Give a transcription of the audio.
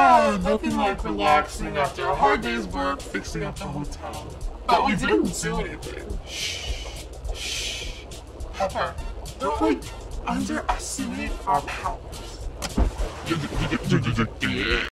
Nothing like relaxing after a hard day's work fixing up the hotel. But we didn't do anything. Shh. Pepper, don't underestimate our powers.